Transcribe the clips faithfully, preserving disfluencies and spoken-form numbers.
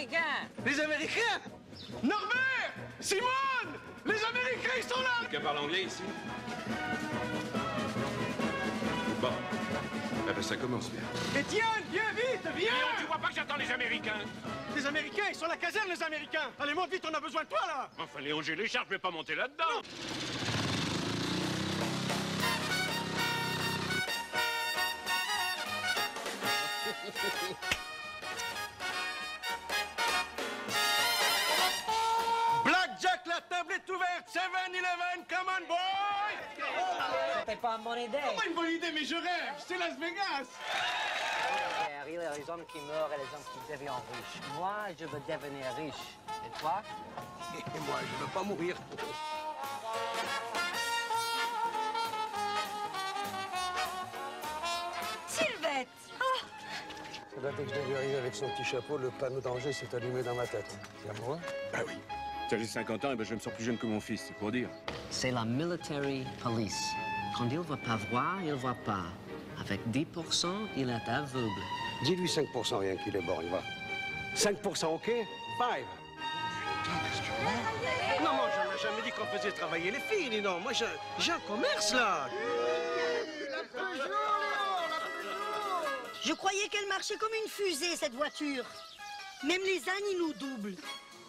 Américains. Les Américains? Norbert! Simone! Les Américains, ils sont là! Quelqu'un parle anglais ici? Bon. Ah ben ça commence bien. Étienne, viens vite, viens! Léon, tu vois pas que j'attends les Américains? Les Américains, ils sont à la caserne, les Américains! Allez, monte vite, on a besoin de toi, là! Enfin, Léon, j'ai les charges, je vais pas monter là-dedans! Blackjack, la table est ouverte! seven eleven, come on, boy! C'était pas une bonne idée. C'est pas une bonne idée, mais je rêve! C'est Las Vegas! Il y a les hommes qui meurent et les hommes qui deviennent riches. Moi, je veux devenir riche. Et toi? Et moi, je veux pas mourir. Sylvette! Oh! Ça date que je l'ai vu arriver avec son petit chapeau, le panneau danger s'est allumé dans ma tête. C'est à moi? Bah oui. J'ai cinquante ans et ben je me sens plus jeune que mon fils, c'est pour dire. C'est la military police. Quand il ne veut pas voir, il ne voit pas. Avec dix pour cent, il est aveugle. Dis-lui cinq pour cent rien qu'il est bon, il va. cinq pour cent, OK? Five. Non, moi, je n'ai jamais dit qu'on faisait travailler les filles, dis non. Moi, j'ai j'ai un commerce, là. Je croyais qu'elle marchait comme une fusée, cette voiture. Même les ânes, ils nous doublent.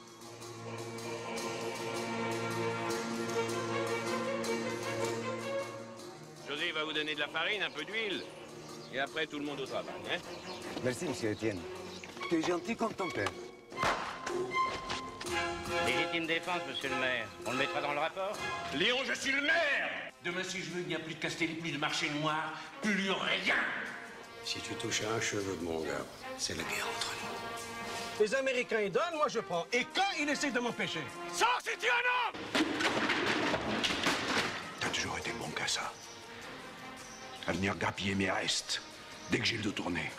José va vous donner de la farine, un peu d'huile. Et après, tout le monde au travail, hein? Merci, monsieur Étienne. Tu es gentil comme ton père. Légitime défense, monsieur le maire. On le mettra dans le rapport? Léon, je suis le maire! Demain, si je veux, il n'y a plus de Castelli, plus de marché noir, plus rien! Si tu touches à un cheveu de mon gars, c'est la guerre entre nous. Les Américains, ils donnent, moi, je prends. Et quand ils essaient de m'empêcher? Sors si tu es un homme! T'as toujours été bon qu'à ça. À venir grappiller mes restes dès que j'ai le dos tourné.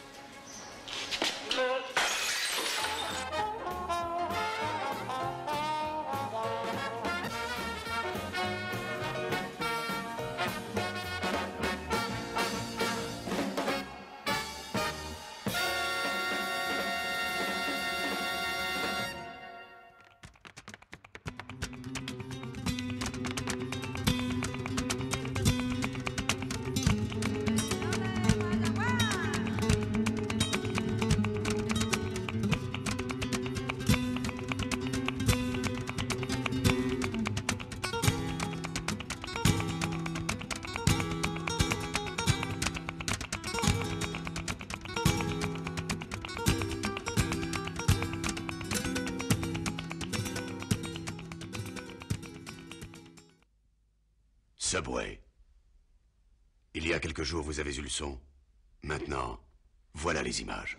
Subway. Il y a quelques jours, vous avez eu le son. Maintenant, voilà les images.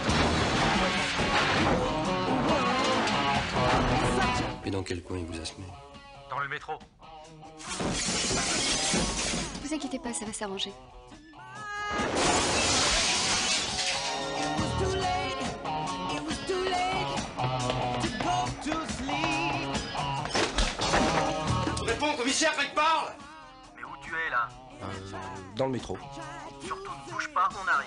Et dans quel coin il vous a semé? Dans le métro. Vous inquiétez pas, ça va s'arranger. Réponds, commissaire, quand il parle! Mais où tu es, là? Euh, dans le métro. Surtout ne bouge pas, on arrive.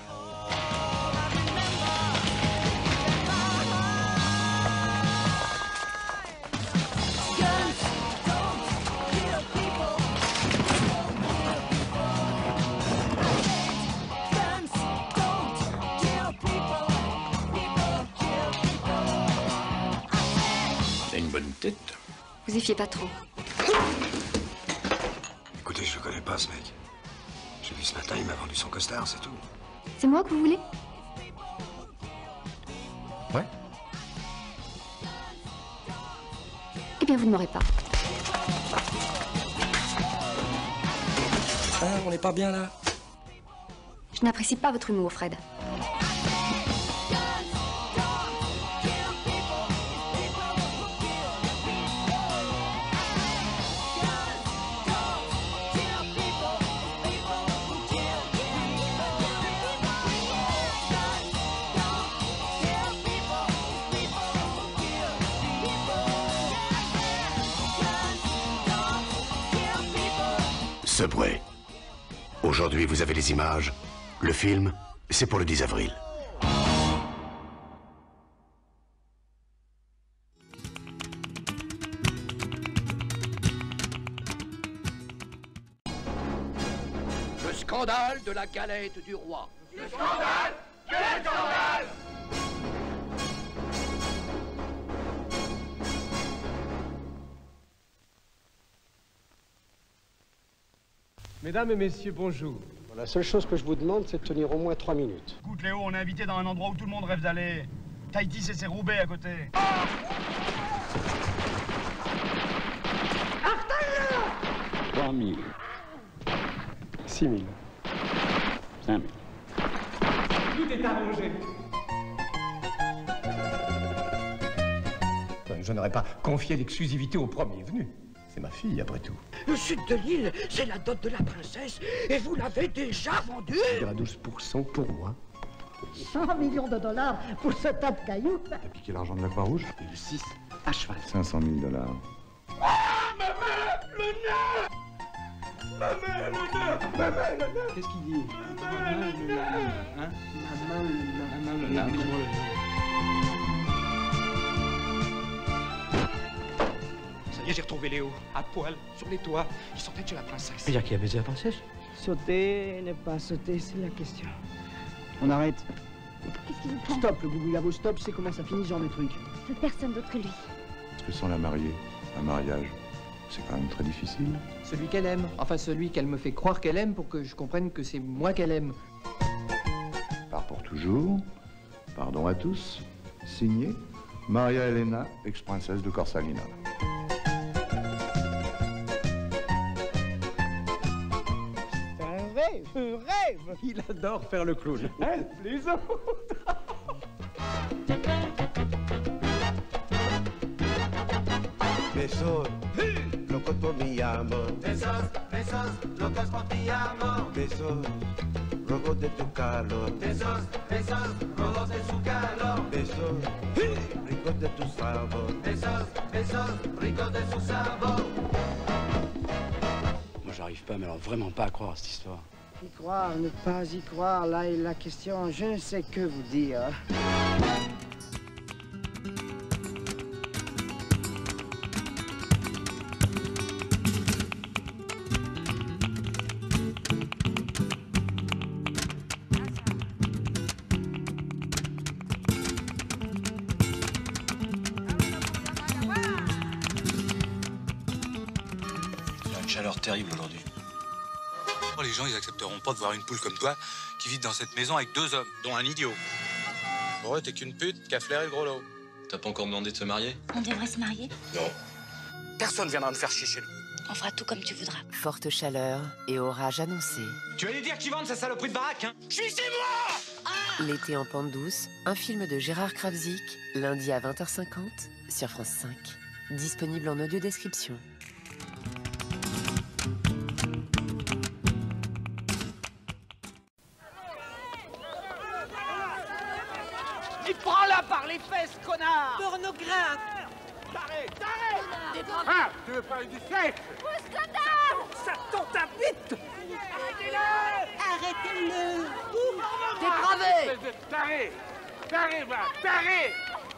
T'as une bonne tête. Vous y fiez pas trop. Écoutez, je le connais pas, ce mec. J'ai vu ce matin, il m'a vendu son costard, c'est tout. C'est moi que vous voulez? Ouais. Eh bien, vous ne m'aurez pas. Ah, on n'est pas bien là. Je n'apprécie pas votre humour, Fred. Subway. Aujourd'hui, vous avez les images. Le film, c'est pour le dix avril. scandale de la galette du roi. Le scandale! Quel scandale! Mesdames et messieurs, bonjour. La seule chose que je vous demande, c'est de tenir au moins trois minutes. Écoute Léo, on est invité dans un endroit où tout le monde rêve d'aller. Tahiti, c'est ses Roubaix à côté. trois mille. six mille. cinq mille. Tout est arrangé. Je n'aurais pas confié l'exclusivité au premier venu. C'est ma fille, après tout. Le sud de l'île, c'est la dot de la princesse, et vous l'avez déjà vendue. Il y aura douze pour cent pour moi. cent millions de dollars pour ce tas de cailloux. T'as piqué l'argent de la Croix-Rouge? Et le six à cheval. cinq cent mille dollars. Ah, maman, le nœud! Maman, le nœud! Maman, le nœud! Qu'est-ce qu'il dit? Maman, le nœud! Hein? Maman, le Maman, le Maman, le J'ai retrouvé Léo, à poil, sur les toits. Il sortait de chez la princesse. C'est-à-dire qu'il a baisé la princesse? Sauter, ne pas sauter, c'est la question. On arrête. Qu'est-ce qu'il vous prend? Stop, le boubou labo, stop, c'est comment ça finit ce genre de truc. Je veux personne d'autre que lui. Parce que sans la marier, un mariage, c'est quand même très difficile. Celui qu'elle aime. Enfin, celui qu'elle me fait croire qu'elle aime pour que je comprenne que c'est moi qu'elle aime. Part pour toujours. Pardon à tous. Signé Maria Elena, ex-princesse de Corsalina. Je rêve. Il adore faire le clown. Elle, les autres. Besos, locos por mi amor. Besos, besos, locos por ti amor. Besos, rojos de tu calor. Besos, besos, rojos de su calor. Besos, ricos de tu sabor. Besos, besos, ricos de su sabor. Moi, j'arrive pas, mais alors vraiment pas à croire à cette histoire. Y croire, ne pas y croire, là est la question. Je ne sais que vous dire. Il y a une chaleur terrible aujourd'hui. Les gens, ils accepteront pas de voir une poule comme toi qui vit dans cette maison avec deux hommes, dont un idiot. Pour eux, t'es qu'une pute qui a flairé le gros lot. T'as pas encore demandé de se marier? On devrait se marier? Non. Personne viendra me faire chier chez nous. On fera tout comme tu voudras. Forte chaleur et orage annoncé. Tu vas lui dire qu'ils vendent sa saloperie de baraque, hein? Je suis chez moi! L'été en pente douce, un film de Gérard Kravzik, lundi à vingt heures cinquante sur France cinq. Disponible en audio description. Il prend-la par les fesses, connard! Pornographe! Taré, taré! Ah, tu veux parler du sexe? Ça tombe ta bite! Arrêtez-le! Arrêtez-le! Dépravé! Taré! Taré, va! Taré!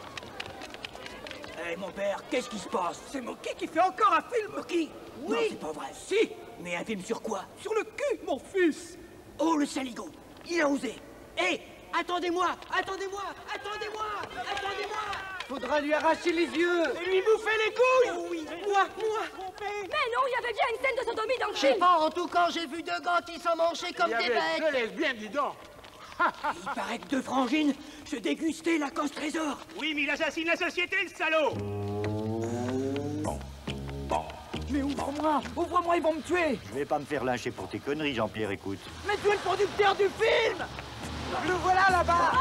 Hé, mon père, qu'est-ce qui se passe? C'est Moki qui fait encore un film, Moki? Oui! Non, c'est pas vrai. Si! Mais un film sur quoi? Sur le cul, mon fils! Oh, le saligo! Il a osé! Hé! Attendez-moi! Attendez-moi! Attendez-moi! Attendez-moi! Faudra lui arracher les yeux. Et lui bouffer les couilles! Oh oui, moi, moi! Mais non, il y avait bien une scène de sodomie dans le Je sais film. pas, en tout cas, j'ai vu deux gars qui sont mangés comme Il y des avait deux becs. lesbiennes, dis donc! Il paraît que deux frangines se dégustaient la cosse trésor. Oui, mais il assassine la société, le salaud! Mais ouvre-moi! Ouvre-moi, ils vont me tuer! Je vais pas me faire lyncher pour tes conneries, Jean-Pierre, écoute. Mais tu es le producteur du film! Le voilà là-bas!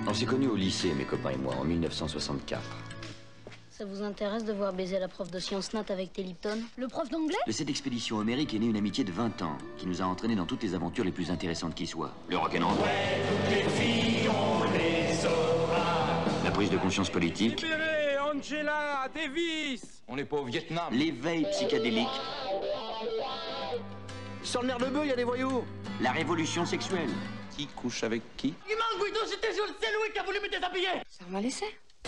On s'est connus au lycée, mes copains et moi, en mille neuf cent soixante-quatre. Ça vous intéresse de voir baiser la prof de sciences nat avec Tellipton? Le prof d'anglais? De cette expédition homérique est née une amitié de vingt ans, qui nous a entraînés dans toutes les aventures les plus intéressantes qui soient. Le rock'n'roll. La prise de conscience politique. Libérez Angela Davis. On n'est pas au Vietnam. L'éveil psychédélique. Sur le nerf de bœuf, il y a des voyous. La révolution sexuelle. Qui couche avec qui? Il manque Guido, c'était sur le celui qui a voulu me déshabiller. Ça m'a laissé.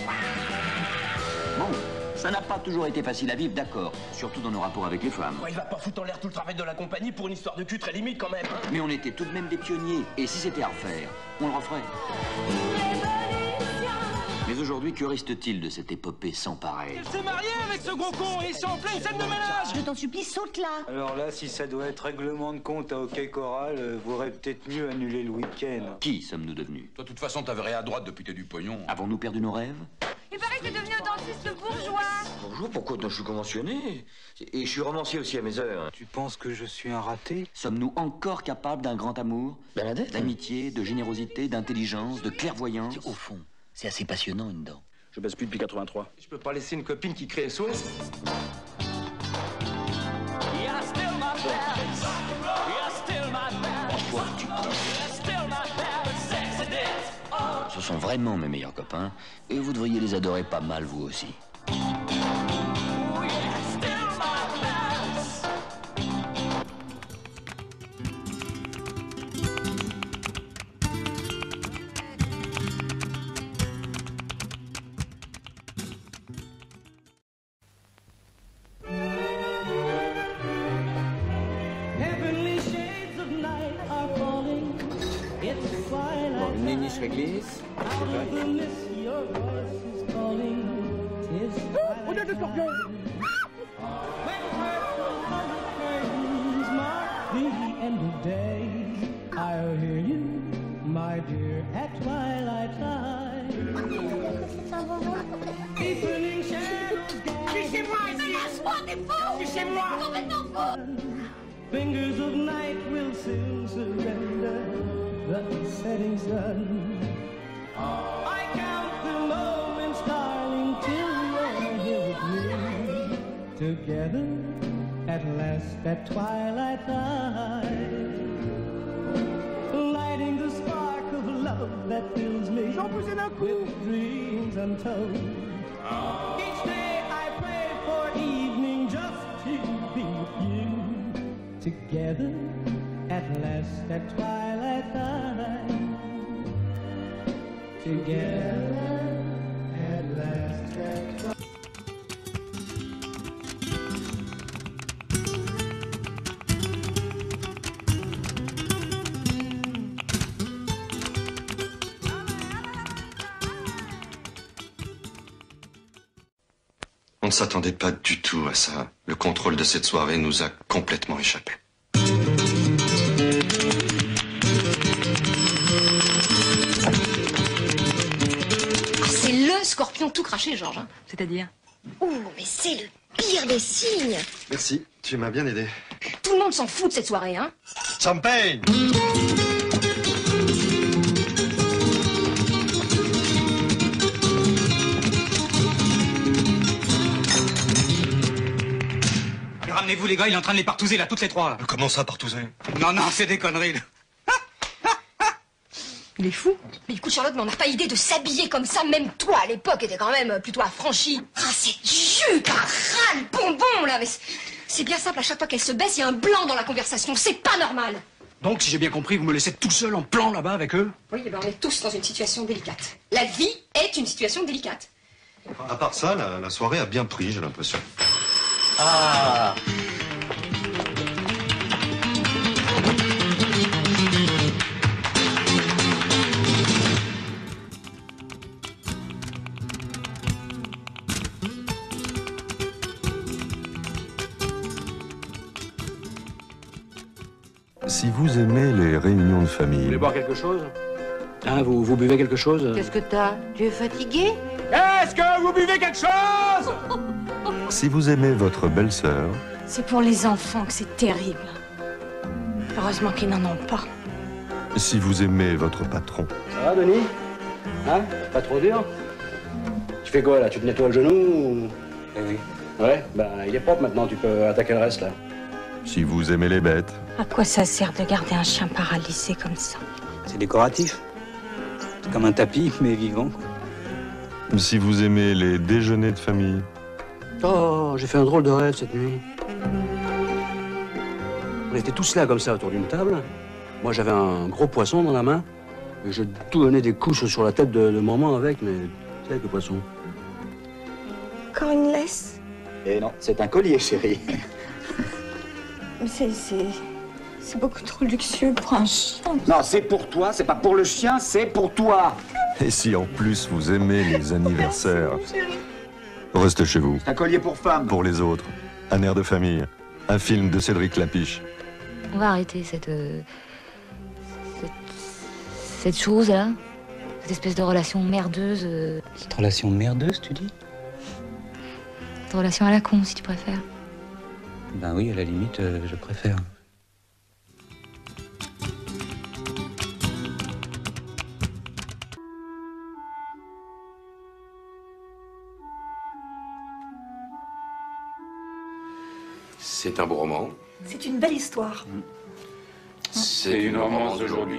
Bon, ça n'a pas toujours été facile à vivre, d'accord. Surtout dans nos rapports avec les femmes. Ouais, il va pas foutre en l'air tout le travail de la compagnie pour une histoire de cul très limite quand même. Mais on était tout de même des pionniers. Et si c'était à refaire, on le referait. Mais aujourd'hui, que reste-t-il de cette épopée sans pareil? Elle s'est mariée avec ce gros con et ils sont en pleine scène de ménage. Je t'en supplie, saute là. Alors là, si ça doit être règlement de compte à Hockey Choral, euh, vous aurez peut-être mieux annuler le week-end. Qui sommes-nous devenus? Toi, de toute façon, t'avais rien à droite depuis t'es du pognon. Avons-nous perdu nos rêves? Il paraît que t'es devenu un dentiste bourgeois. Bonjour, pourquoi? Non, je suis conventionné. Et je suis romancier aussi à mes heures. Tu penses que je suis un raté? Sommes-nous encore capables d'un grand amour? Bernadette? D'amitié, de générosité, d'intelligence, de clairvoyance? Au fond, c'est assez passionnant, une dent. Je baisse plus depuis quatre-vingt-trois. Je peux pas laisser une copine qui crée S O S. Ce sont vraiment mes meilleurs copains, et vous devriez les adorer pas mal, vous aussi. Une niche réglisse. On a deux scorpions. C'est chez moi ici. Lâche-moi, t'es fou. C'est chez moi. Complètement fou. Fingers of night will soon surrender the setting sun. I count the moments, darling, till you're here with me. Together, at last, at twilight time. Lighting the spark of love that fills me with dreams untold. Each day I pray for evening just to be with you. Together, at last, at twilight time. Together, at last, at twilight. On ne s'attendait pas du tout à ça. Le contrôle de cette soirée nous a complètement échappé. C'est le scorpion tout craché, Georges. Hein. C'est-à-dire? Ouh, mais c'est le pire des signes. Merci, tu m'as bien aidé. Tout le monde s'en fout de cette soirée, hein. Champagne! Ramenez-vous les gars, il est en train de les partouzer là, toutes les trois. Là. Comment ça, partouzer? Non, non, c'est des conneries. Là. Il est fou. Mais écoute Charlotte, mais on n'a pas idée de s'habiller comme ça, même toi à l'époque était quand même plutôt affranchie. Ah, cette jupe, un ras le bonbon là, mais c'est bien simple, à chaque fois qu'elle se baisse, il y a un blanc dans la conversation, c'est pas normal. Donc, si j'ai bien compris, vous me laissez tout seul en plan là-bas avec eux? Oui, eh ben, on est tous dans une situation délicate. La vie est une situation délicate. À part ça, la, la soirée a bien pris, j'ai l'impression. Ah! Si vous aimez les réunions de famille... Vous voulez boire quelque chose? Hein, vous, vous buvez quelque chose? Qu'est-ce que t'as? Tu es fatigué? Est-ce que vous buvez quelque chose? Si vous aimez votre belle-sœur... C'est pour les enfants que c'est terrible. Heureusement qu'ils n'en ont pas. Si vous aimez votre patron... Ça va, Denis? Hein? Pas trop dur? Tu fais quoi là? Tu te nettoies le genou ou... Eh oui. Ouais, ben il est propre maintenant, tu peux attaquer le reste là. Si vous aimez les bêtes, À quoi ça sert de garder un chien paralysé comme ça? C'est décoratif. C'est comme un tapis, mais vivant. si vous aimez les déjeuners de famille, Oh, j'ai fait un drôle de rêve cette nuit. On était tous là comme ça autour d'une table. Moi j'avais un gros poisson dans la main. Et je tout donnais des couches sur la tête de, de maman avec, mais tu sais, le poisson. Encore une laisse? Et non, c'est un collier, chérie. Mais c'est... c'est... c'est beaucoup trop luxueux pour un chien. Non, c'est pour toi, c'est pas pour le chien, c'est pour toi. et si en plus vous aimez les anniversaires, restez chez vous. C'est un collier pour femme. Pour les autres, un air de famille, un film de Cédric Lapiche. On va arrêter cette... euh, cette... cette chose-là. Cette espèce de relation merdeuse. euh, Cette relation merdeuse, tu dis? Cette relation à la con, si tu préfères. Ben oui, à la limite, euh, je préfère. C'est un beau roman. C'est une belle histoire. C'est une romance d'aujourd'hui.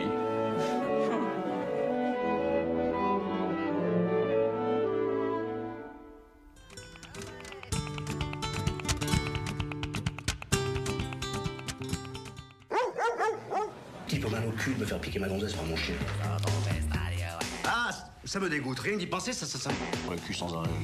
Type au mal au cul de me faire piquer ma gonzesse par mon chien. Ah, ça me dégoûte. Rien d'y penser, ça, ça, ça. Un cul sans arrêt.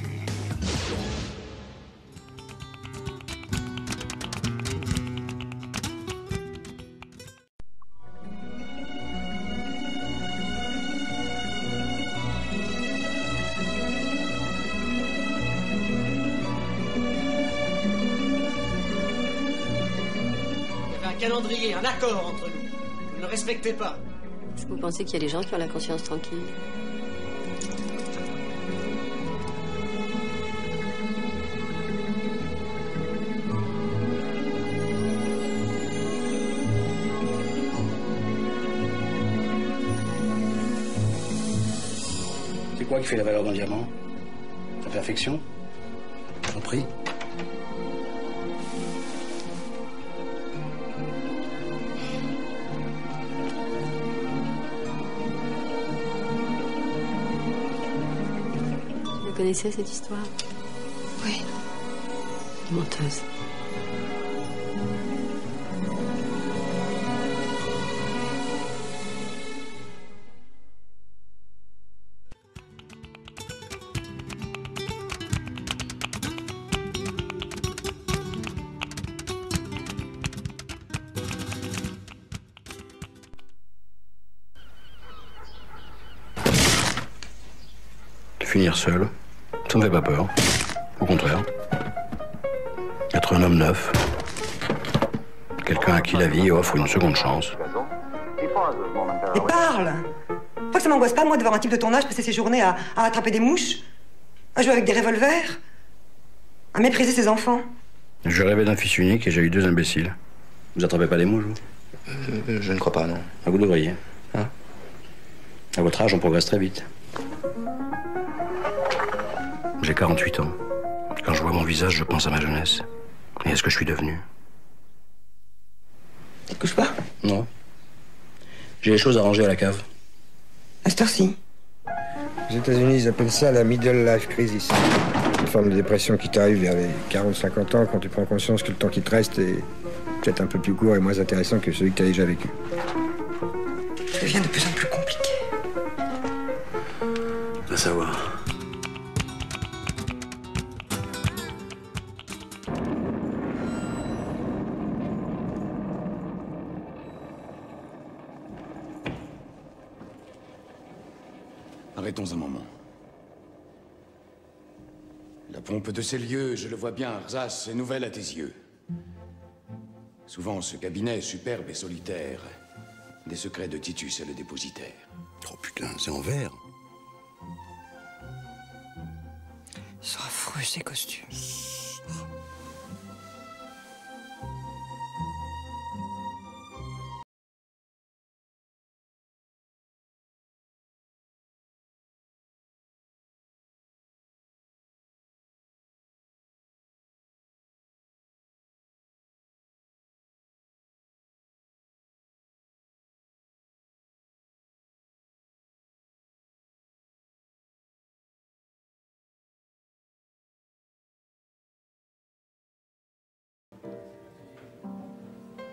Un calendrier, un accord entre nous. Vous ne le respectez pas. Est-ce que vous pensez qu'il y a des gens qui ont la conscience tranquille? C'est quoi qui fait la valeur d'un diamant? La perfection? Son prix? Vous connaissez cette histoire? Oui. Menteuse. Finir seul, ça me fait pas peur. Au contraire. Être un homme neuf. Quelqu'un à qui la vie offre une seconde chance. Et parle! Faut que ça m'angoisse pas, moi, de voir un type de ton âge passer ses journées à, à attraper des mouches, à jouer avec des revolvers, à mépriser ses enfants. Je rêvais d'un fils unique et j'ai eu deux imbéciles. Vous attrapez pas des mouches, vous? Euh, je ne crois pas, non. Ah, vous devriez. Hein? À votre âge, on progresse très vite. J'ai quarante-huit ans. Quand je vois mon visage, je pense à ma jeunesse. Et à ce que je suis devenu. Tu te couches pas? Non. J'ai les choses à ranger à la cave. À cette heure-ci. Aux États-Unis, ils appellent ça la middle life crisis. Une forme de dépression qui t'arrive vers les quarante cinquante ans quand tu prends conscience que le temps qui te reste est peut-être un peu plus court et moins intéressant que celui que tu as déjà vécu. Ça devient de plus en plus compliqué. À savoir. Arrêtons un moment. La pompe de ces lieux, je le vois bien, Arzas, est nouvelle à tes yeux. Souvent, ce cabinet, superbe et solitaire, des secrets de Titus est le dépositaire. Oh putain, c'est en verre. Ils sont affreux, ces costumes.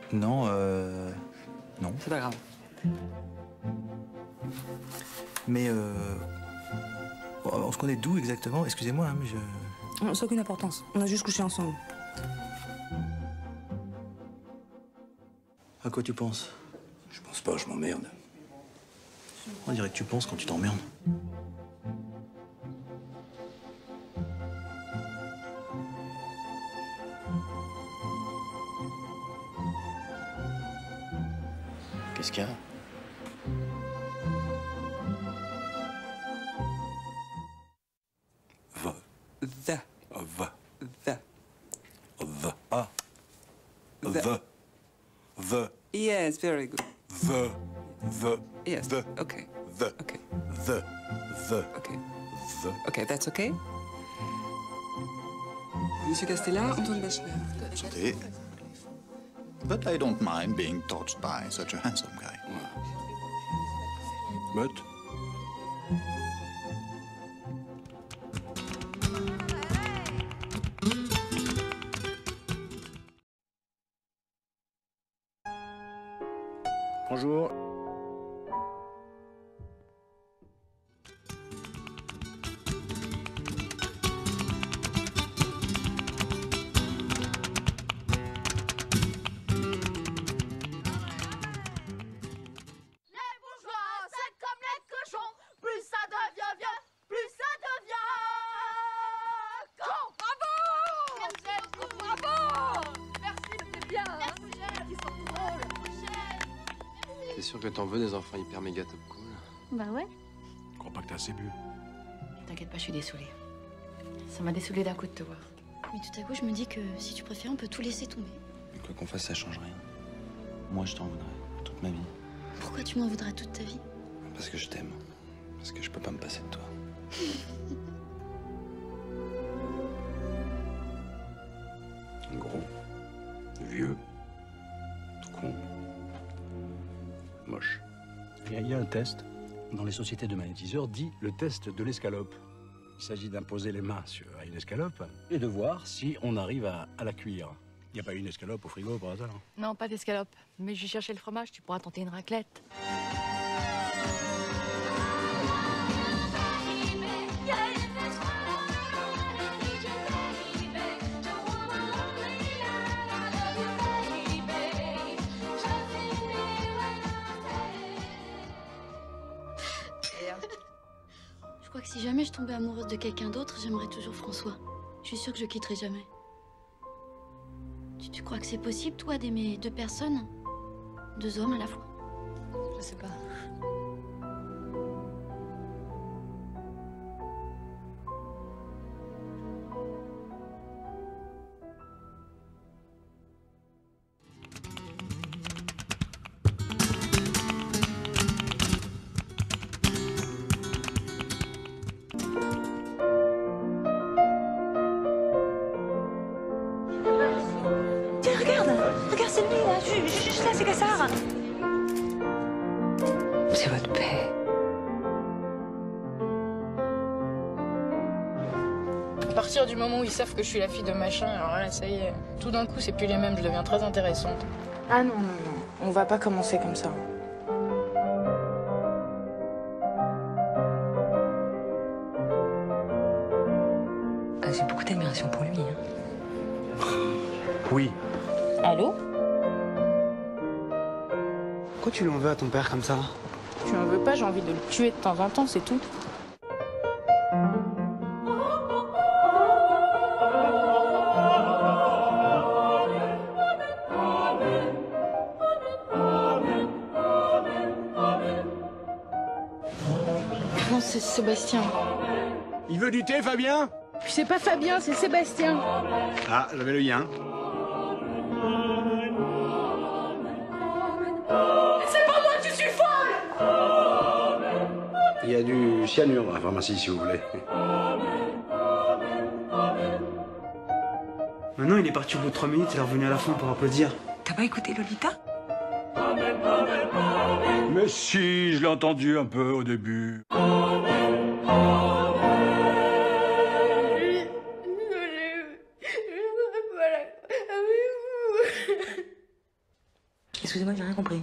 Non, euh... non. C'est pas grave. Mais euh... on se connaît d'où exactement? Excusez-moi, hein, mais je... Ça n'a aucune importance. On a juste couché ensemble. À quoi tu penses? Je pense pas, je m'emmerde. On dirait que tu penses quand tu t'emmerdes. Qu'est-ce qu'il y a? Va. The. Va. The. Va. Ah. The. Va. Va. Yes, very good. The. The. Yes. The. Okay. The. Okay. The. The. Okay. The. Okay, that's okay. Monsieur Castella, Antoine Bachelard. Santé. But I don't mind being touched by such a handsome guy. But. Bonjour. T'es sûr que t'en veux des enfants hyper méga top cool? Bah ouais. Je crois pas que t'as assez bu. T'inquiète pas, je suis dessoulée. Ça m'a dessoulée d'un coup de te voir. Mais tout à coup, je me dis que si tu préfères, on peut tout laisser tomber. Mais quoi qu'on fasse, ça change rien. Moi, je t'en voudrais toute ma vie. Pourquoi tu m'en voudras toute ta vie? Parce que je t'aime. Parce que je peux pas me passer de toi. Gros. Vieux. Tout con. Moche. Il y a un test dans les sociétés de magnétiseurs dit le test de l'escalope. Il s'agit d'imposer les mains sur une escalope et de voir si on arrive à, à la cuire. Il n'y a pas une escalope au frigo par hasard? Non, pas d'escalope. Mais je vais chercher le fromage, tu pourras tenter une raclette. Je crois que si jamais je tombais amoureuse de quelqu'un d'autre, j'aimerais toujours François. Je suis sûre que je le quitterai jamais. Tu, tu crois que c'est possible, toi, d'aimer deux personnes? Deux hommes à la fois? Je sais pas. Tiens, regarde. Regarde, c'est lui, là. Juste là, c'est Gassard. C'est votre père. À partir du moment où ils savent que je suis la fille de machin, alors là, ça y est, tout d'un coup, c'est plus les mêmes, je deviens très intéressante. Ah non, non, non, on va pas commencer comme ça. Ah, j'ai beaucoup d'admiration pour lui. Hein. Oui. Allô? Pourquoi tu l'en veux à ton père comme ça? Tu en veux pas, j'ai envie de le tuer de temps en temps, c'est tout. Non, c'est Sébastien. Il veut du thé, Fabien? C'est pas Fabien, c'est Sébastien. Ah, j'avais le yin. C'est pas moi, tu suis folle! Il y a du cyanure dans la pharmacie, si vous voulez. Maintenant, il est parti au bout de trois minutes, il est revenu à la fin pour applaudir. T'as pas écouté Lolita? Mais si, je l'ai entendu un peu au début. quoi? J'ai rien compris.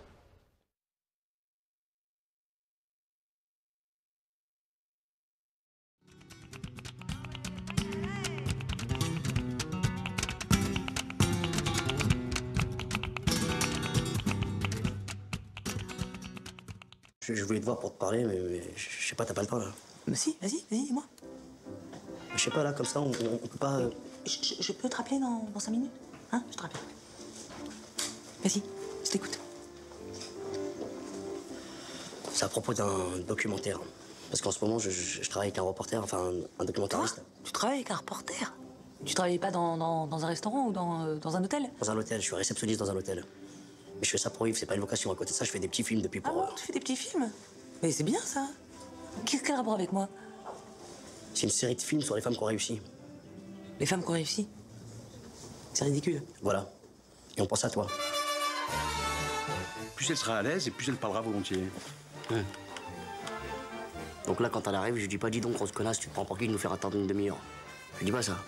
Je, je voulais te voir pour te parler, mais, mais je, je sais pas, t'as pas le temps là. Mais si, vas-y, vas-y, dis-moi. Je sais pas, là, comme ça, on, on, on peut pas. Euh... Je, je, je peux te rappeler dans, dans cinq minutes? Hein? Je te rappelle. Vas-y, je t'écoute. C'est à propos d'un documentaire. Parce qu'en ce moment, je, je, je travaille avec un reporter, enfin, un, un documentariste. Quoi? Tu travailles avec un reporter? Tu travaillais pas dans, dans, dans un restaurant ou dans, euh, dans un hôtel? Dans un hôtel, je suis réceptionniste dans un hôtel. Mais je fais ça pour vivre, c'est pas une vocation. À côté de ça, je fais des petits films depuis pour... Ah bon, tu fais des petits films? Mais c'est bien, ça. Qu'est-ce quel rapport avec moi? C'est une série de films sur les femmes qui ont réussi. Les femmes qui ont réussi? C'est ridicule. Voilà. Et on pense à toi. Plus elle sera à l'aise et plus elle parlera volontiers. Hum. Donc là, quand elle arrive, je dis pas, dis donc, grosse connasse, tu te prends pour qui de nous faire attendre une demi-heure? Je dis pas ça.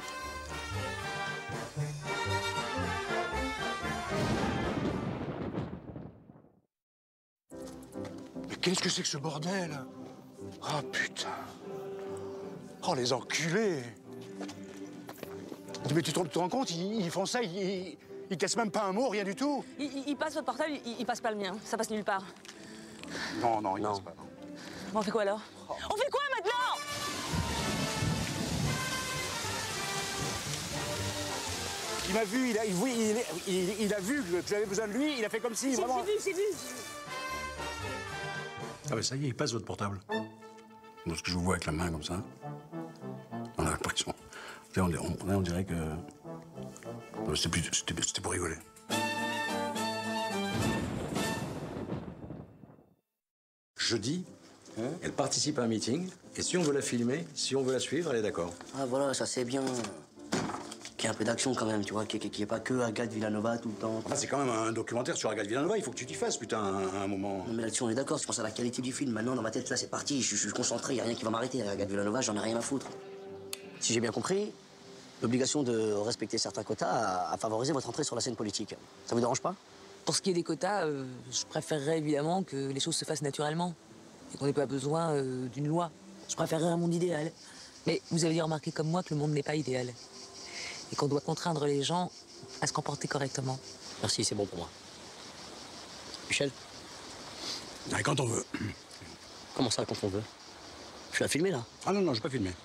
Qu'est-ce que c'est que ce bordel? Oh putain. Oh les enculés. Mais tu te, te rends compte, ils, ils font ça, ils, ils, ils cassent même pas un mot, rien du tout. Il, il passe votre portable, il, il passe pas le mien. Ça passe nulle part. Non, non, il passe pas. Non. Bon, on fait quoi alors? Oh. On fait quoi maintenant? Il m'a vu, il a, il, il, il, il a vu que j'avais besoin de lui, il a fait comme si vraiment... J'ai vu, j'ai vu. Ah ben ça y est, il passe votre portable. Parce que je vous vois avec la main comme ça. On a l'impression... On, on, on dirait que... C'était pour rigoler. Jeudi, hein, elle participe à un meeting, et si on veut la filmer, si on veut la suivre, elle est d'accord. Ah voilà, ça c'est bien. Qu'il y ait un peu d'action quand même, tu vois, qu'il n'y ait pas que Agathe Villanova tout le temps. Enfin, c'est quand même un documentaire sur Agathe Villanova, il faut que tu t'y fasses, putain, à un, un moment. Non mais là-dessus on est d'accord, je pense à la qualité du film. Maintenant dans ma tête, là c'est parti, je, je suis concentré, il n'y a rien qui va m'arrêter. Agathe Villanova, j'en ai rien à foutre. Si j'ai bien compris, l'obligation de respecter certains quotas a, a favorisé votre entrée sur la scène politique. Ça vous dérange pas? Pour ce qui est des quotas, euh, je préférerais évidemment que les choses se fassent naturellement et qu'on n'ait pas besoin euh, d'une loi. Je préférerais un monde idéal. Mais vous avez remarqué comme moi que le monde n'est pas idéal et qu'on doit contraindre les gens à se comporter correctement. Merci, c'est bon pour moi. Michel? Ah, quand on veut. Comment ça, quand on veut? Je suis à filmer, là? Ah non, non, je vais pas filmer.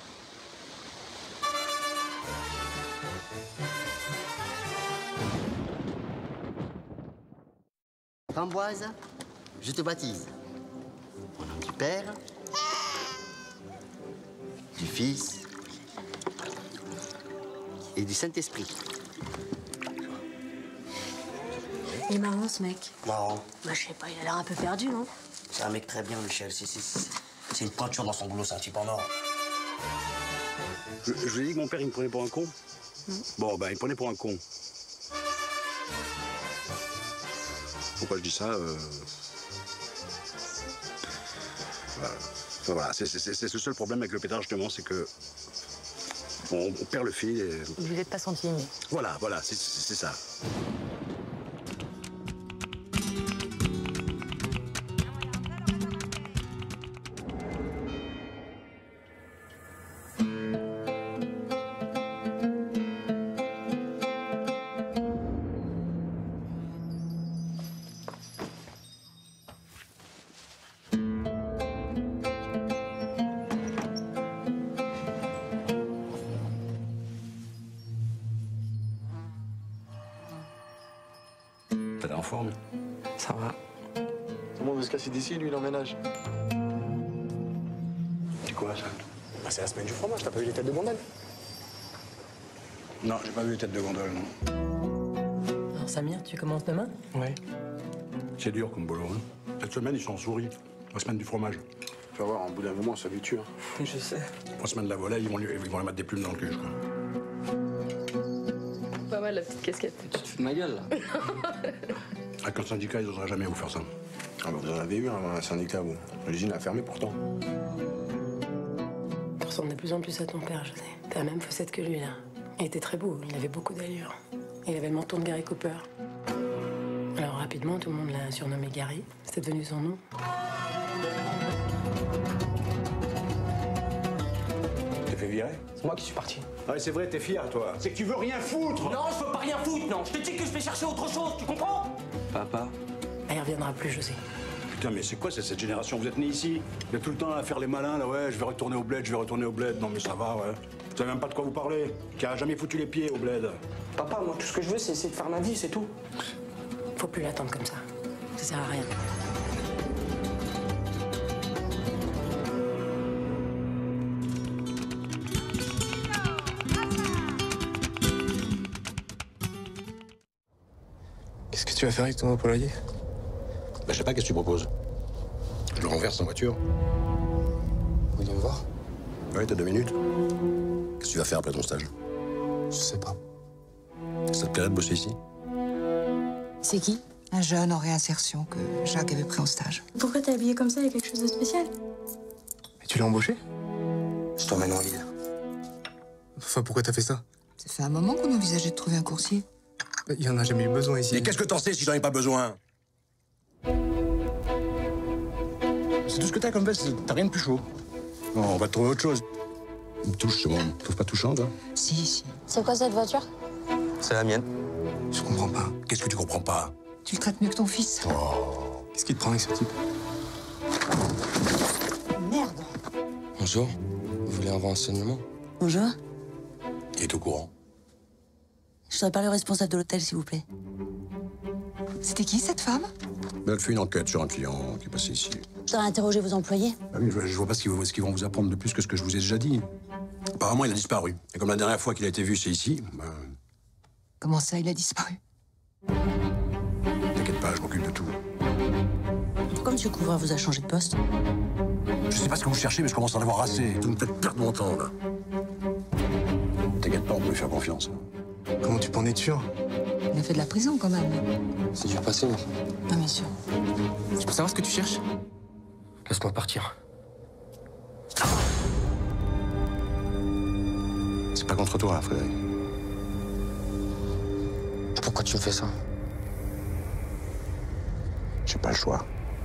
Framboise, je te baptise. Au nom du Père, du Fils et du Saint-Esprit. Il est marrant, ce mec. Marrant. Bah, je sais pas, il a l'air un peu perdu, non? C'est un mec très bien, Michel. C'est une pointure dans son boulot, c'est un type en or. Je, je lui ai dit que mon père, il me prenait pour un con. Mmh. Bon, ben, il me prenait pour un con. Pourquoi je dis ça euh... Voilà, enfin, voilà. C'est le seul problème avec le pétard, justement, c'est que on, on perd le fil et... Vous n'êtes pas senti aimé. Voilà, voilà, c'est ça. T'es en forme? Ça va. Tout le monde veut se casser d'ici, lui, il emménage. C'est quoi, ça? Bah, c'est la semaine du fromage, t'as pas vu les têtes de gondole? Non, j'ai pas vu les têtes de gondole, non. Alors, Samir, tu commences demain? Ouais. C'est dur comme boulot, hein. Cette semaine, ils sont en souris. La semaine du fromage. Tu vas voir, en bout d'un moment, ça lui tue. Hein. Je sais. La semaine de la volaille, ils vont, lui, ils vont lui mettre des plumes dans le cul, je crois. Pas mal, la petite casquette. Tu te fous de ma gueule, là? Avec un syndicat, ils n'oseraient jamais vous faire ça. Ah bah, vous en avez eu un, un syndicat, vous. L'usine a fermé, pourtant. Tu ressembles de plus en plus à ton père, José. T'as la même fossette que lui, là. Il était très beau, il avait beaucoup d'allure. Il avait le menton de Gary Cooper. Alors rapidement, tout le monde l'a surnommé Gary. C'était devenu son nom. T'es fait virer? C'est moi qui suis parti. Ouais, c'est vrai, t'es fier, toi. C'est que tu veux rien foutre. Non, je veux pas rien foutre, non. Je te dis que je vais chercher autre chose, tu comprends? Papa. Elle reviendra plus, José. Putain, mais c'est quoi c'est cette génération? Vous êtes nés ici? Vous êtes tout le temps à faire les malins, là, ouais, je vais retourner au bled, je vais retourner au bled. Non, mais ça va, ouais. Vous savez même pas de quoi vous parlez. Qui a jamais foutu les pieds au bled. Papa, moi, tout ce que je veux, c'est essayer de faire ma vie, c'est tout. Faut plus l'attendre comme ça. Ça sert à rien. Qu'est-ce que tu vas faire avec ton employé? Ben, je sais pas, qu'est-ce que tu proposes? Je le renverse en voiture. Vous voulez me voir? Ouais, t'as deux minutes. Qu'est-ce que tu vas faire après ton stage? Je sais pas. Ça te plairait de bosser ici? C'est qui? Un jeune en réinsertion que Jacques avait pris en stage. Pourquoi t'es habillé comme ça? Il y a quelque chose de spécial? Mais tu l'as embauché? Je t'emmène en ville. Enfin, pourquoi t'as fait ça? Ça fait un moment qu'on envisageait de trouver un coursier. Il y en a jamais eu besoin ici. Et qu'est-ce que t'en sais si j'en ai pas besoin? C'est tout ce que t'as comme veste, t'as rien de plus chaud. Non, on va te trouver autre chose. Une touche, c'est bon. Tu trouves pas touchante, hein? Si, si. C'est quoi cette voiture? C'est la mienne. Je comprends pas. Qu'est-ce que tu comprends pas? Tu le traites mieux que ton fils. Oh. Qu'est-ce qui te prend avec ce type? Merde. Bonjour. Vous voulez un renseignement? Bonjour. Il est au courant. Je voudrais parler au responsable de l'hôtel, s'il vous plaît. C'était qui, cette femme? Ben, elle fait une enquête sur un client qui est passé ici. Je voudrais interroger vos employés. Ah oui, je, je vois pas ce qu'ils, ce qu'ils vont vous apprendre de plus que ce que je vous ai déjà dit. Apparemment, il a disparu. Et comme la dernière fois qu'il a été vu, c'est ici, ben... Comment ça, il a disparu? T'inquiète pas, je m'occupe de tout. Pourquoi M. Couvreur vous a changé de poste? Je sais pas ce que vous cherchez, mais je commence à en avoir assez. Vous me faites perdre mon temps, là. T'inquiète pas, on peut lui faire confiance. Comment tu peux en être sûr? Il a fait de la prison, quand même. C'est dur passé, mais... Non, bien sûr. Je peux savoir ce que tu cherches? Laisse-moi partir. C'est pas contre toi, Frédéric. Pourquoi tu me fais ça? J'ai pas le choix.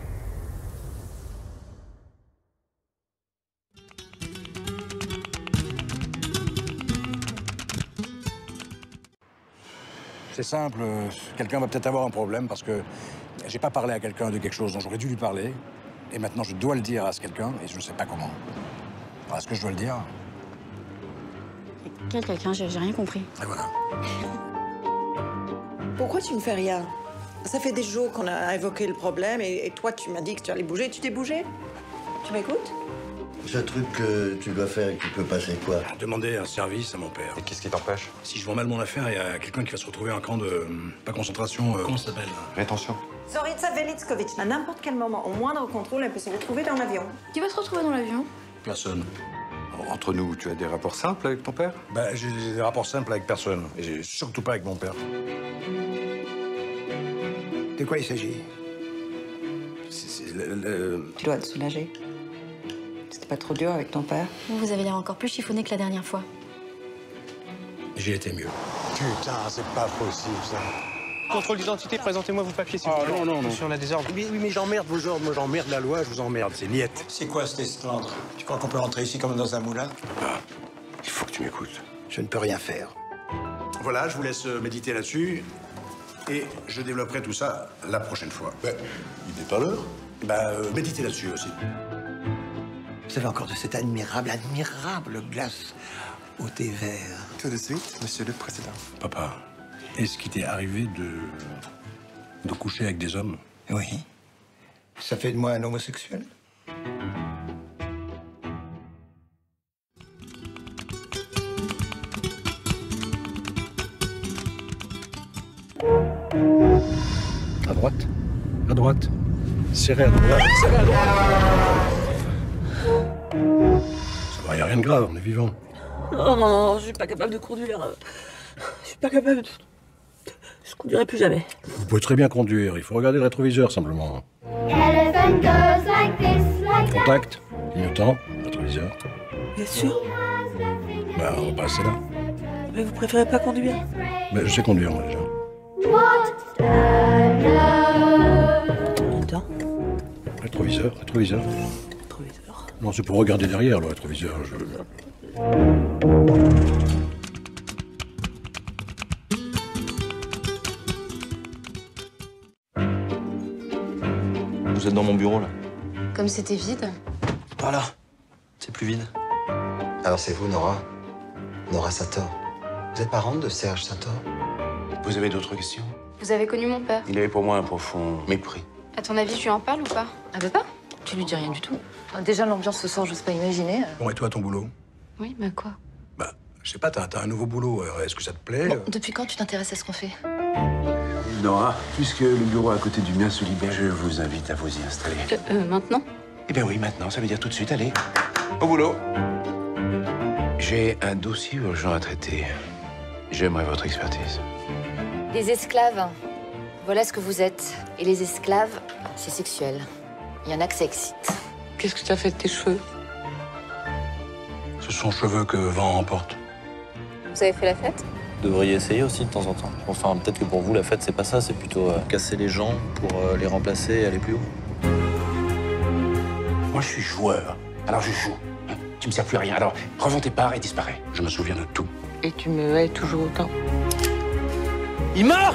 C'est simple, quelqu'un va peut-être avoir un problème parce que j'ai pas parlé à quelqu'un de quelque chose dont j'aurais dû lui parler. Et maintenant, je dois le dire à ce quelqu'un et je ne sais pas comment. Alors, est-ce que je dois le dire? Quel quelqu'un? J'ai rien compris. Et voilà. Pourquoi tu ne fais rien? Ça fait des jours qu'on a évoqué le problème et, et toi, tu m'as dit que tu allais bouger. Tu t'es bougé? Tu m'écoutes? Ce truc que tu dois faire et que tu peux passer quoi? Demander un service à mon père. Et qu'est-ce qui t'empêche? Si je vends mal mon affaire, il y a quelqu'un qui va se retrouver en camp de... pas concentration... Euh, comment ça s'appelle? Rétention. Zorica Velitskovic, à n'importe quel moment, au moindre contrôle, elle peut se retrouver dans l'avion. Qui va se retrouver dans l'avion? Personne. Entre nous, tu as des rapports simples avec ton père? Ben, j'ai des rapports simples avec personne. Et surtout pas avec mon père. De quoi il s'agit? C'est le, le... Tu dois te soulager. C'était pas trop dur avec ton père? Vous, vous avez l'air encore plus chiffonné que la dernière fois. J'ai été mieux. Putain, c'est pas possible, ça. Contrôle d'identité, présentez-moi vos papiers, s'il vous Ah plaît. non, non, non. Monsieur, on a des ordres. Oui, oui, mais j'emmerde vos ordres, moi j'emmerde la loi, je vous emmerde, c'est niette. C'est quoi cet esclandre? Tu crois qu'on peut rentrer ici comme dans un moulin? Papa, il faut que tu m'écoutes. Je ne peux rien faire. Voilà, je vous laisse méditer là-dessus. Et je développerai tout ça la prochaine fois. Ben, il n'est pas l'heure. Ben, euh, méditez là-dessus aussi. Vous avez encore de cette admirable, admirable glace au thé vert. Tout de suite, monsieur le président. Papa, est-ce qu'il t'est arrivé de... de coucher avec des hommes? Oui. Ça fait de moi un homosexuel? À droite. À droite. Serré à droite. Serré à droite. Ça va, y a rien de grave, on est vivant. Non, non, non, je suis pas capable de conduire. Je suis pas capable de... Je conduirai plus jamais. Vous pouvez très bien conduire, il faut regarder le rétroviseur simplement. Contact, clignotant, rétroviseur. Bien sûr. Bah, on va passer là. Mais vous préférez pas conduire? Mais je sais conduire, moi, déjà. What a love. Rétroviseur, rétroviseur. Rétroviseur. Non, c'est pour regarder derrière, le rétroviseur. Je... Vous êtes dans mon bureau, là. Comme c'était vide. Voilà. C'est plus vide. Alors c'est vous, Nora Nora Sator. Vous êtes parente de Serge Sator? Vous avez d'autres questions? Vous avez connu mon père. Il avait pour moi un profond mépris. À ton avis, je lui en parle ou pas? Ah bah pas. Tu lui dis rien du tout. Déjà, l'ambiance ce soir, j'ose pas imaginer. Bon, et toi, ton boulot? Oui, mais quoi? Bah, je sais pas, t'as t'as un nouveau boulot. Est-ce que ça te plaît? Bon, depuis quand tu t'intéresses à ce qu'on fait? Nora, puisque le bureau à côté du mien se libère, je vous invite à vous y installer. Euh, euh, maintenant? Eh bien oui, maintenant, ça veut dire tout de suite, allez. Au boulot. J'ai un dossier urgent à traiter. J'aimerais votre expertise. Des esclaves, voilà ce que vous êtes. Et les esclaves, c'est sexuel. Il y en a que ça excite. Qu'est-ce que tu as fait de tes cheveux? Ce sont cheveux que vent emporte. Vous avez fait la fête? Vous devriez essayer aussi de temps en temps. Enfin, peut-être que pour vous, la fête, c'est pas ça, c'est plutôt euh, casser les gens pour euh, les remplacer et aller plus haut. Moi, je suis joueur. Alors, je joue. Tu me sers plus à rien. Alors, revends tes parts et disparais. Je me souviens de tout. Et tu me hais toujours autant. Il marche!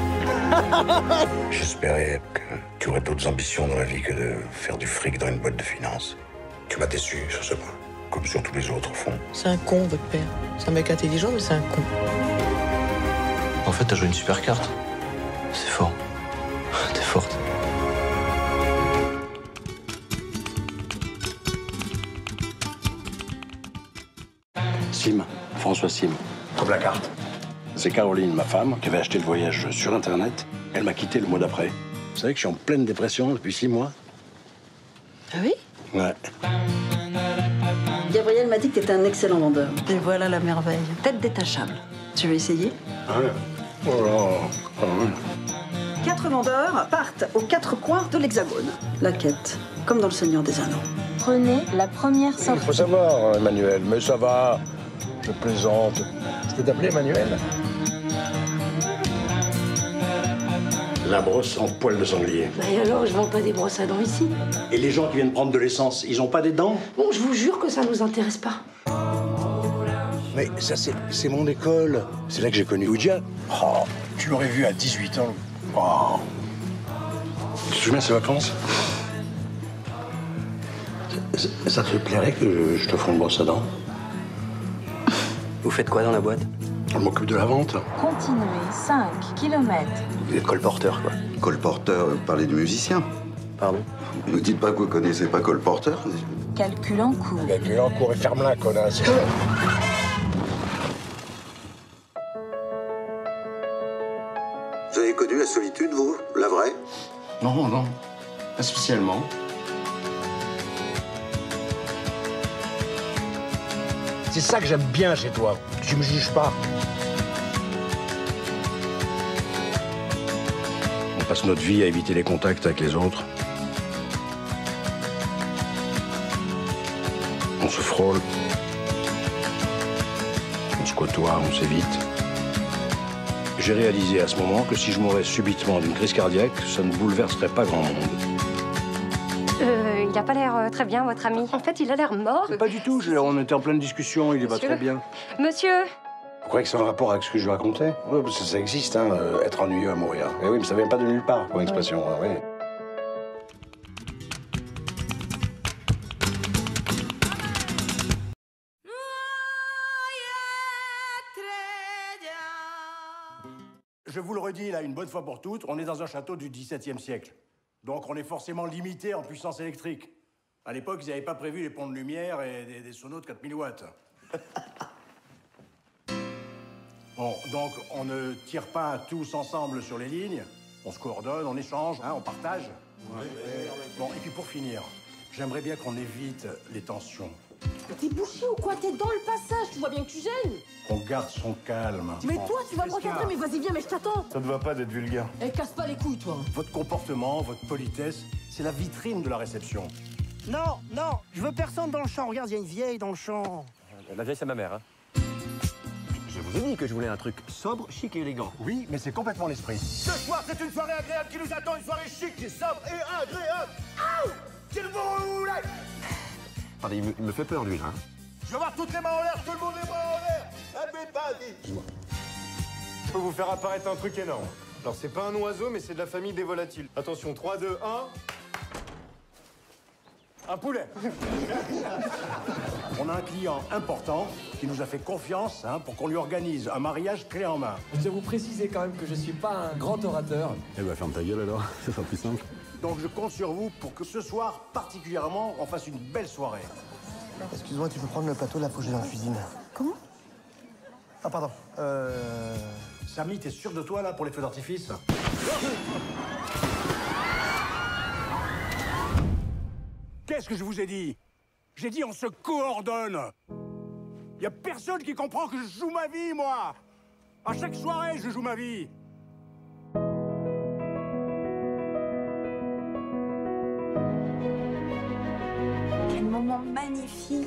J'espérais que tu aurais d'autres ambitions dans la vie que de faire du fric dans une boîte de finances. Tu m'as déçu sur ce point, comme sur tous les autres, au fond. C'est un con, votre père. C'est un mec intelligent, mais c'est un con. En fait, t'as joué une super carte. C'est fort. T'es forte. Sim, François Sim. Comme la carte. C'est Caroline, ma femme, qui avait acheté le voyage sur Internet. Elle m'a quitté le mois d'après. Vous savez que je suis en pleine dépression depuis six mois. Ah oui? Ouais. Gabriel m'a dit que t'étais un excellent vendeur. Et voilà la merveille. Tête détachable. Tu veux essayer? Ouais. Oh là, quand même. Quatre vendeurs partent aux quatre coins de l'Hexagone. La quête, comme dans Le Seigneur des Anneaux. Prenez la première Il sortie. faut savoir, Emmanuel, mais ça va. Je plaisante. Je peux t'appeler Emmanuel? La brosse en poil de sanglier. Bah et alors, je vends pas des brosses à dents ici. Et les gens qui viennent prendre de l'essence, ils ont pas des dents? Bon, je vous jure que ça nous intéresse pas. Mais ça, c'est c'est mon école. C'est là que j'ai connu Ouija. Oh, tu l'aurais vu à dix-huit ans. Oh. Tu te souviens de ces vacances? Ça, ça te plairait que je, je te fasse une brosse à dents? Vous faites quoi dans la boîte? On m'occupe de la vente. Continuez cinq kilomètres. Vous êtes colporteur, quoi. Colporteur, euh, parlez du musicien. Pardon? Ne me dites pas que vous connaissez pas Colporteur. Calcul en cours. Calcul en cours et ferme-la, connasse. Vous avez connu la solitude, vous? La vraie? Non, non. Pas spécialement. C'est ça que j'aime bien chez toi. Tu me juges pas. On passe notre vie à éviter les contacts avec les autres. On se frôle. On se côtoie, on s'évite. J'ai réalisé à ce moment que si je mourais subitement d'une crise cardiaque, ça ne bouleverserait pas grand monde. Euh, il n'a pas l'air euh, très bien, votre ami. En fait, il a l'air mort. Pas du tout, je- on était en pleine discussion, il est pas Monsieur Monsieur très bien. Monsieur. Vous croyez que c'est en rapport avec ce que je lui racontais? Oui, parce que ça existe, hein, euh, être ennuyeux à mourir. Eh oui, mais ça vient pas de nulle part, comme expression. Hein, oui. Je vous le redis là une bonne fois pour toutes, on est dans un château du dix-septième siècle. Donc on est forcément limité en puissance électrique. À l'époque, ils n'avaient pas prévu les ponts de lumière et des, des sonos de quatre mille watts. Bon, donc on ne tire pas tous ensemble sur les lignes. On se coordonne, on échange, hein, on partage. Bon, et puis pour finir, j'aimerais bien qu'on évite les tensions. T'es bouché ou quoi? T'es dans le passage, tu vois bien que tu gênes. Qu'on garde son calme. Mais toi, tu vas me Qu'est-ce qu'il y a recadrer, mais vas-y, viens, mais je t'attends. Ça ne va pas d'être vulgaire. Eh, casse pas les couilles, toi. Votre comportement, votre politesse, c'est la vitrine de la réception. Non, non, je veux personne dans le champ. Regarde, il y a une vieille dans le champ. La vieille, c'est ma mère, hein. Je vous ai dit que je voulais un truc sobre, chic et élégant. Oui, mais c'est complètement l'esprit. Ce soir, c'est une soirée agréable qui nous attend, une soirée chic et sobre et agréable. S'il vous plaît. Attendez, il me, il me fait peur, lui, là. Je veux voir toutes les mains en l'air, tout le monde les mains en l'air. Allez, vas-y. Je peux vous faire apparaître un truc énorme. Alors, c'est pas un oiseau, mais c'est de la famille des volatiles. Attention, trois, deux, un... Un poulet. On a un client important qui nous a fait confiance hein, pour qu'on lui organise un mariage clé en main. Je dois vous préciser quand même que je suis pas un grand orateur. Eh ben, ferme ta gueule, alors. Ça sera plus simple. Donc, je compte sur vous pour que ce soir, particulièrement, on fasse une belle soirée. Excuse-moi, tu peux prendre le plateau, là, faut que j'aille dans la cuisine. Comment? Ah, pardon. Euh... Samy, t'es sûr de toi, là, pour les feux d'artifice? Qu'est-ce que je vous ai dit? J'ai dit on se coordonne. Y a personne qui comprend que je joue ma vie, moi. À chaque soirée, je joue ma vie. Quel moment magnifique.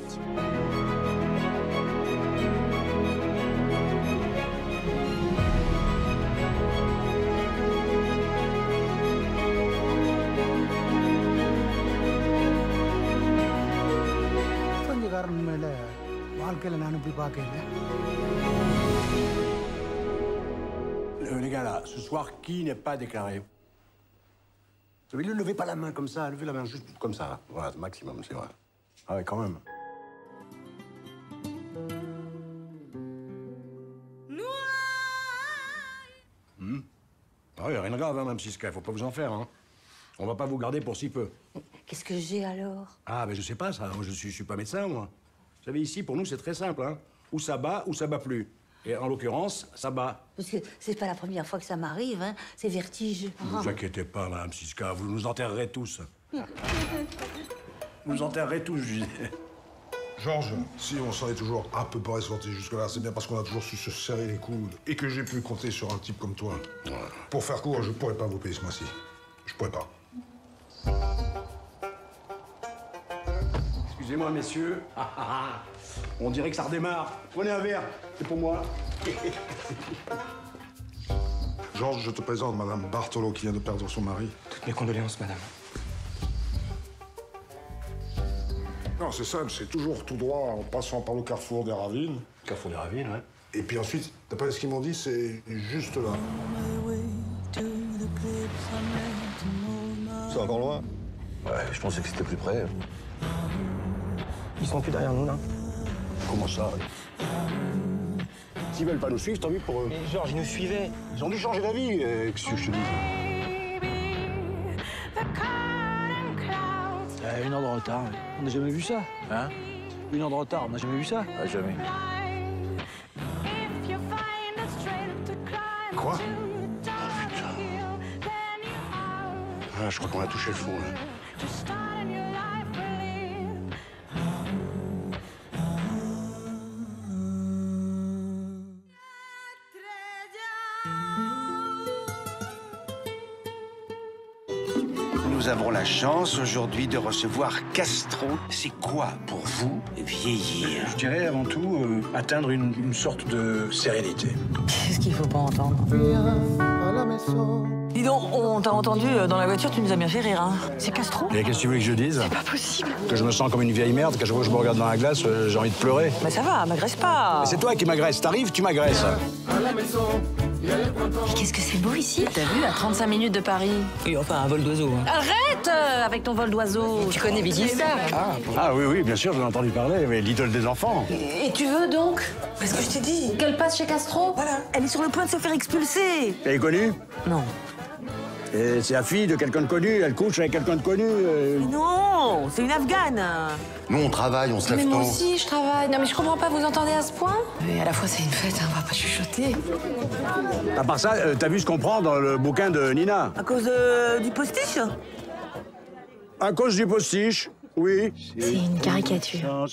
Euh, les gars, là, ce soir, qui n'est pas déclaré? Vous savez, ne levez pas la main comme ça, levez la main juste comme ça. Voilà, c'est maximum, c'est vrai. Ah ouais, quand même. Hmm. Ah oui, rien de grave, hein, Mme Siska, faut pas vous en faire, hein. On va pas vous garder pour si peu. Qu'est-ce que j'ai alors? Ah, ben je sais pas, ça. Moi, je suis, je suis pas médecin, moi. Vous savez, ici, pour nous, c'est très simple, hein. Ou ça bat, ou ça bat plus. Et en l'occurrence, ça bat. Parce que c'est pas la première fois que ça m'arrive, hein. C'est vertige. Ne vous inquiétez pas, Mme Siska, vous nous enterrerez tous. Vous nous enterrerez tous, je disais. Georges, si on s'en est toujours un peu pas ressorti jusque-là, c'est bien parce qu'on a toujours su se serrer les coudes et que j'ai pu compter sur un type comme toi. Ouais. Pour faire court, je pourrais pas vous payer ce mois-ci. Je pourrais pas. Excusez-moi, messieurs. On dirait que ça redémarre. Prenez un verre, c'est pour moi. Georges, je te présente Madame Bartolo qui vient de perdre son mari. Toutes mes condoléances, madame. Non, c'est simple, c'est toujours tout droit en passant par le carrefour des Ravines. Carrefour des Ravines, ouais. Et puis ensuite, d'après ce qu'ils m'ont dit, c'est juste là. C'est encore loin? Ouais, je pensais que c'était plus près. Ils sont plus derrière nous, là. Comment ça? S'ils veulent pas nous suivre, tant mieux pour eux. Mais Georges, ils nous suivaient. Ils ont dû changer d'avis, euh, qu'est-ce que je te dis? Euh, une heure de retard. On n'a jamais vu ça. Hein? Une heure de retard, on n'a jamais vu ça. Ah, jamais. Quoi? Oh, putain. Ah, je crois qu'on a touché le fond, là. Nous avons la chance aujourd'hui de recevoir Castro. C'est quoi pour vous vieillir? Je dirais avant tout euh, atteindre une, une sorte de sérénité. Qu'est-ce qu'il faut pas entendre? Dis donc, on t'a entendu dans la voiture, tu nous as bien fait rire, hein? C'est Castro? Et qu'est-ce que tu veux que je dise? C'est pas possible. Que je me sens comme une vieille merde, qu'à chaque fois que je me regarde dans la glace, euh, j'ai envie de pleurer. Mais ça va, m'agresse pas. Mais c'est toi qui m'agresses. T'arrives, tu m'agresses. Mais qu'est-ce que c'est beau ici? T'as vu, à trente-cinq minutes de Paris? Oui, enfin, un vol d'oiseau. Hein. Arrête euh, avec ton vol d'oiseau. Tu connais Biggie Star? Ah, ah oui, oui, bien sûr, j'en ai entendu parler, mais l'idole des enfants. Et, et tu veux donc? Parce que je t'ai dit. Qu'elle passe chez Castro? Voilà, elle est sur le point de se faire expulser. Elle est connue? Non. Et c'est la fille de quelqu'un de connu, elle couche avec quelqu'un de connu. Euh... Mais non, c'est une Afghane. Nous, on travaille, on se lève Mais tôt. moi aussi, je travaille. Non, mais je comprends pas, vous entendez à ce point? Mais à la fois, c'est une fête, hein, on va pas chuchoter. À part ça, euh, t'as vu ce qu'on prend dans le bouquin de Nina? À cause euh, du postiche? À cause du postiche, oui. C'est une caricature.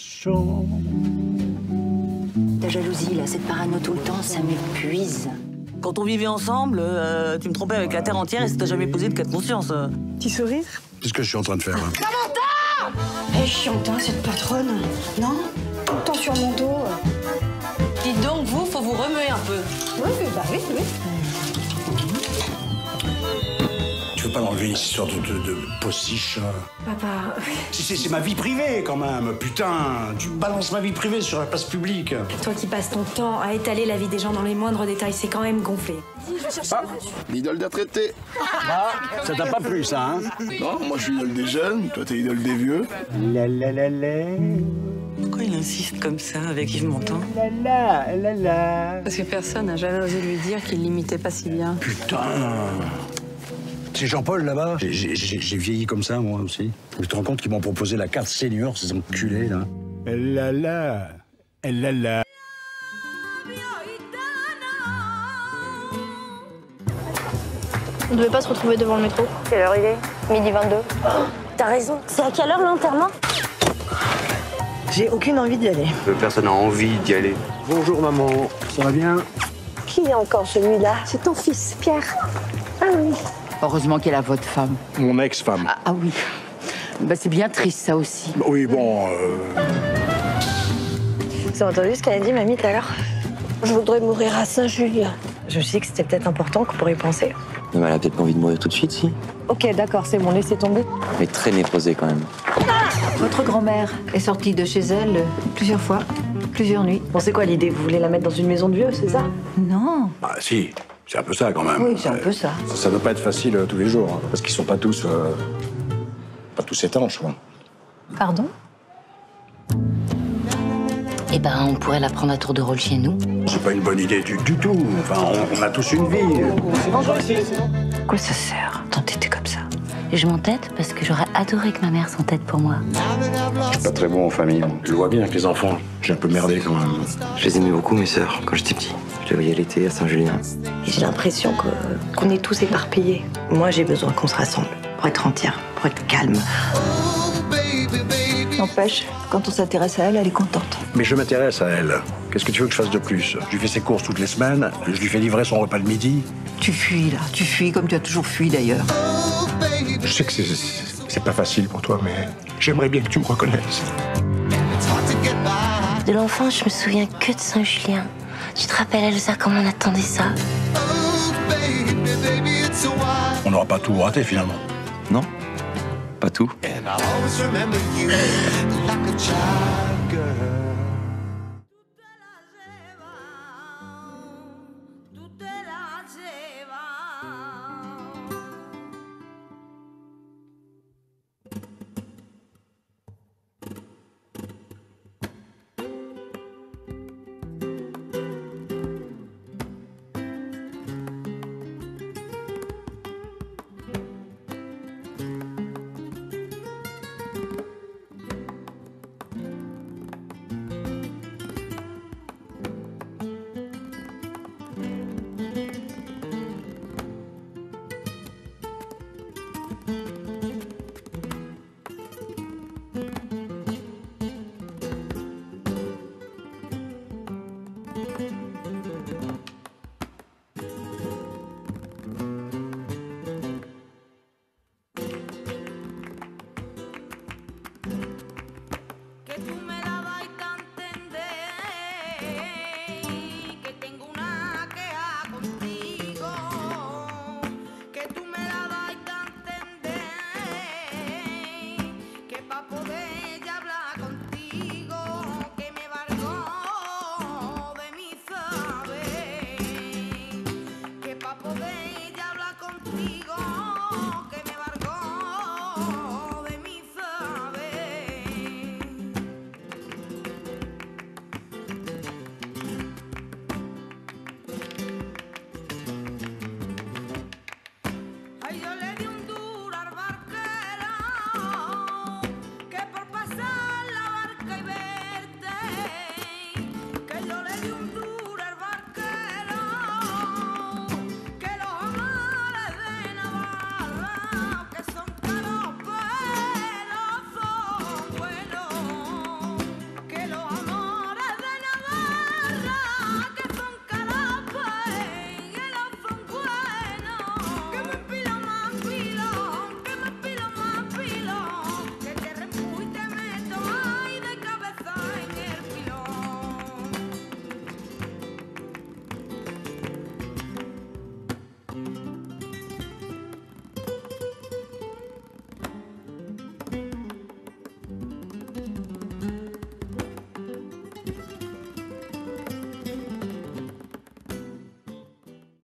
La jalousie, là, cette parano tout le temps, ça m'épuise. Quand on vivait ensemble, euh, tu me trompais avec la terre entière et ça t'a jamais posé de cas de conscience. Petit sourire? C'est ce que je suis en train de faire. Hein. Samantha! Elle est chiante, hein, cette patronne. Non? Tout le temps sur mon dos. Dites donc, vous, faut vous remuer un peu. Oui, oui, bah oui, oui. Tu veux peux pas l'enlever, cette histoire de, de, de postiche. Papa... C'est ma vie privée, quand même. Putain, tu balances ma vie privée sur la place publique. Toi qui passes ton temps à étaler la vie des gens dans les moindres détails, c'est quand même gonflé. Ah, l'idole des retraités. Ah, ça t'a pas plu, ça, hein? Non, moi je suis l'idole des jeunes, toi t'es l'idole des vieux. La la la la. Pourquoi il insiste comme ça avec Yves Montand? La la la la. Parce que personne n'a jamais osé lui dire qu'il l'imitait pas si bien. Putain. C'est Jean-Paul, là-bas. J'ai vieilli comme ça, moi aussi. Tu te rends compte qu'ils m'ont proposé la carte senior, ces enculés, là? La la. La la. On devait pas se retrouver devant le métro. Quelle heure il est? Midi vingt-deux. Oh, t'as raison. C'est à quelle heure l'enterrement? J'ai aucune envie d'y aller. Personne n'a envie d'y aller. Bonjour, maman. Ça va bien? Qui est encore celui-là? C'est ton fils, Pierre. Ah oui. Heureusement qu'elle a votre femme. Mon ex-femme. Ah, ah oui. Bah, c'est bien triste, ça aussi. Oui, bon... Euh... Vous avez entendu ce qu'elle a dit, mamie, tout à l'heure? Je voudrais mourir à Saint-Julien. Je me suis dit que c'était peut-être important qu'on pourrait y penser. Mais elle a peut-être pas envie de mourir tout de suite, si. Ok, d'accord, c'est bon, laissez tomber. Mais très névrosée, quand même. Votre grand-mère est sortie de chez elle euh, plusieurs fois, plusieurs nuits. Bon, c'est quoi l'idée? Vous voulez la mettre dans une maison de vieux, c'est ça? Non. Ah, si. C'est un peu ça, quand même. Oui, c'est un peu ça. Ça, ça doit pas être facile euh, tous les jours, hein, parce qu'ils sont pas tous... Euh, pas tous étanches, quoi. Pardon? Eh ben, on pourrait la prendre à tour de rôle chez nous. C'est pas une bonne idée du, du tout. Enfin, on, on a tous une vie. Quoi ça sert d'entêter comme ça? Et je m'entête parce que j'aurais adoré que ma mère s'entête pour moi. Je suis pas très bon en famille. Je le vois bien avec les enfants. J'ai un peu merdé, quand même. Je les aimais beaucoup, mes sœurs, quand j'étais petit. Je les voyais l'été à Saint-Julien. J'ai l'impression que- qu'on est tous éparpillés. Moi, j'ai besoin qu'on se rassemble pour être entière, pour être calme. N'empêche, quand on s'intéresse à elle, elle est contente. Mais je m'intéresse à elle. Qu'est-ce que tu veux que je fasse de plus? Je lui fais ses courses toutes les semaines. Je lui fais livrer son repas de midi. Tu fuis, là. Tu fuis comme tu as toujours fui, d'ailleurs. Je sais que c'est- c'est pas facile pour toi, mais j'aimerais bien que tu me reconnaisses. De l'enfance, je me souviens que de Saint-Julien. Tu te rappelles, Elsa, comment on attendait ça? On n'aura pas tout raté, finalement. Non, pas tout. Que pa' poder ya hablar contigo, que me embargó